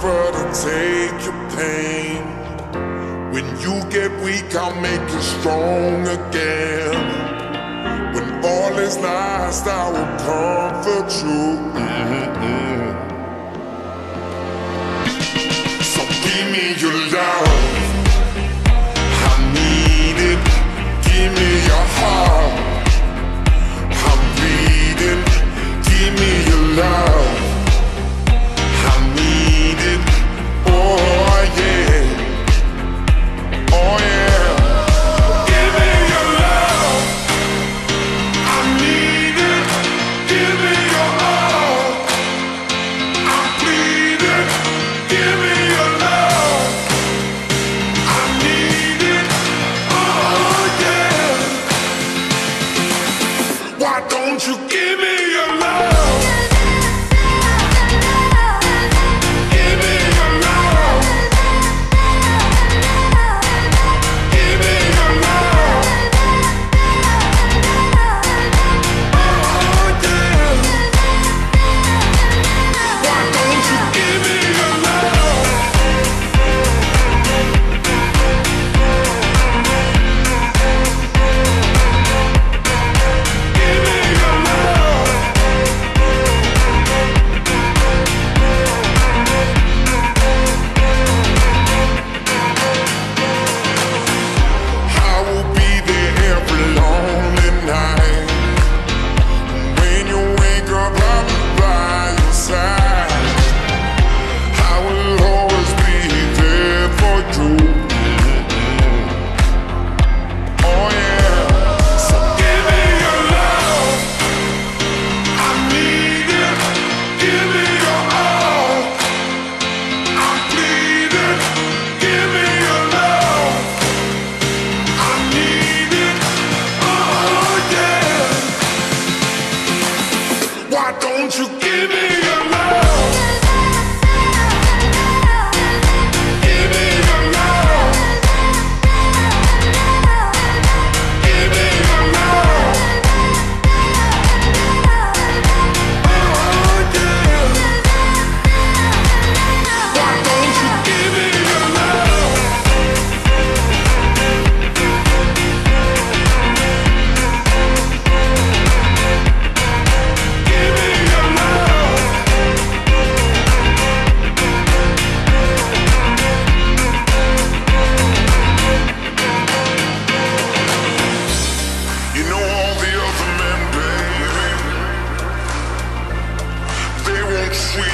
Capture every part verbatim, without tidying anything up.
offer to take your pain. When you get weak, I'll make you strong again. When all is lost, I will comfort you. Mm-hmm. So give me your love, I need it. Give me your heart, I'm bleeding. Give me your love, I need it. Oh yeah, oh yeah. Give me your love, I need it. Give me your all, I'm bleeding. Give me your love, I need it. Oh yeah. Why don't you give me your love?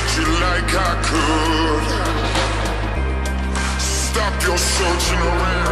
Like I could. Stop your searching around.